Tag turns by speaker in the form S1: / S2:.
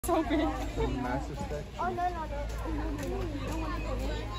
S1: So big.
S2: Some massive stick.
S3: Oh, no. You don't want to go in.